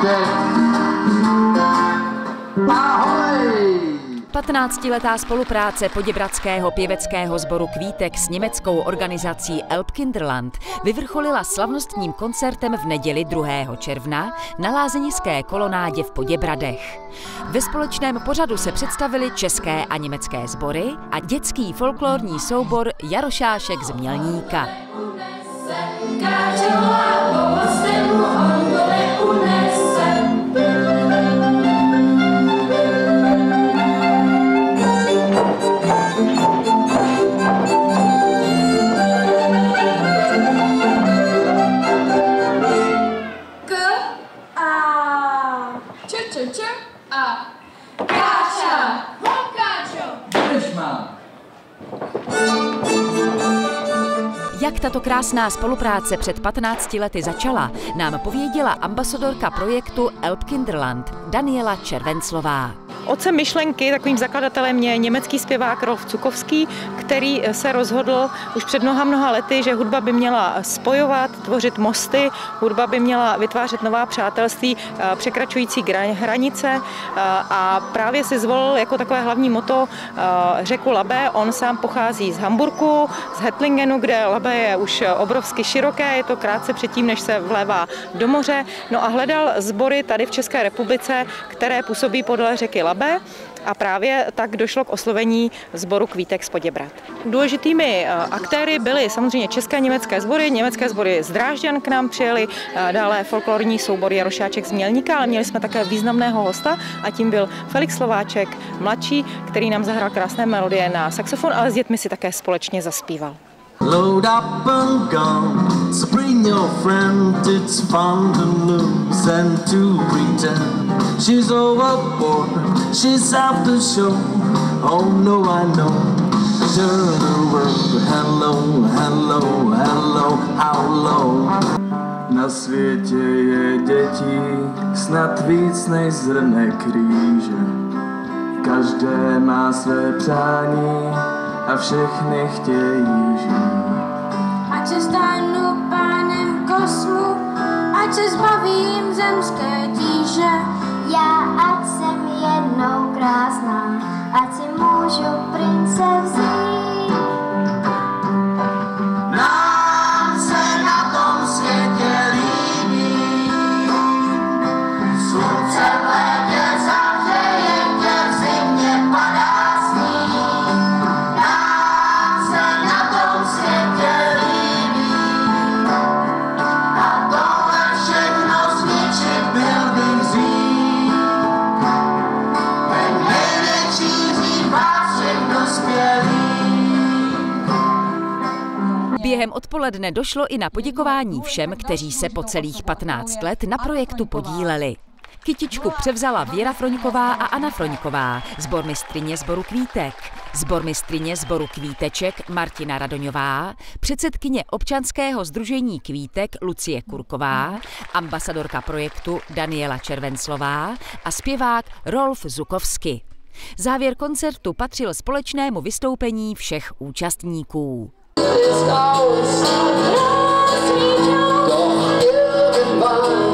Kvítek. Ahoj! 15letá spolupráce poděbradského pěveckého sboru Kvítek s německou organizací Elbkinderland vyvrcholila slavnostním koncertem v neděli 2. června na lázeňské kolonádě v Poděbradech. Ve společném pořadu se představili české a německé sbory a dětský folklorní soubor Jarošáček z Mělníka. Jak tato krásná spolupráce před 15 lety začala, nám pověděla ambasadorka projektu Elbkinderland Daniela Červenclová. Otcem myšlenky, takovým zakladatelem je německý zpěvák Rolf Zukovský, který se rozhodl už před mnoha lety, že hudba by měla spojovat, tvořit mosty, hudba by měla vytvářet nová přátelství, překračující hranice a právě si zvolil jako takové hlavní motto řeku Labe. On sám pochází z Hamburku, z Hettlingenu, kde Labe je už obrovsky široké, je to krátce předtím, než se vlévá do moře. No a hledal sbory tady v České republice, které působí podle řeky Labe. A právě tak došlo k oslovení sboru Kvítek z Poděbrad. Důležitými aktéry byly samozřejmě české a německé sbory z Drážďan k nám přijeli, dále folklorní soubor Jarošáček z Mělníka, ale měli jsme také významného hosta a tím byl Felix Slováček mladší, který nám zahrál krásné melodie na saxofon, ale s dětmi si také společně zaspíval. Load up and gone, so bring your friend, it's fun to lose and to pretend. She's overboard, she's out the show, oh no I know. Turn around, hello, hello, hello, how low. Na světě je dětí snad víc než zrné kříže. Každé má své přání a všechny chtějí žít. Ať se stanu pánem kosmu, ať se zbavím zemské tíže. Já ať jsem jednou krásná, ať si můžu prince vzít. Nám se na tom světě líbí, slunce v létě zahřeje tě, v zimě padá sníh. Nám se na tom světě líbí, a tohle všechno zničit byl bych dřív. Ten největší hřích vás všech dospělých. Během odpoledne došlo i na poděkování všem, kteří se po celých 15 let na projektu podíleli. Kytičku převzala Věra Froňková a Anna Froňková, sbormistryně sboru Kvítek, sbormistryně sboru Kvíteček Martina Radoňová, předsedkyně občanského sdružení Kvítek Lucie Kurková, ambasadorka projektu Daniela Červenclová a zpěvák Rolf Zukovský. Závěr koncertu patřil společnému vystoupení všech účastníků. Doch irgendwann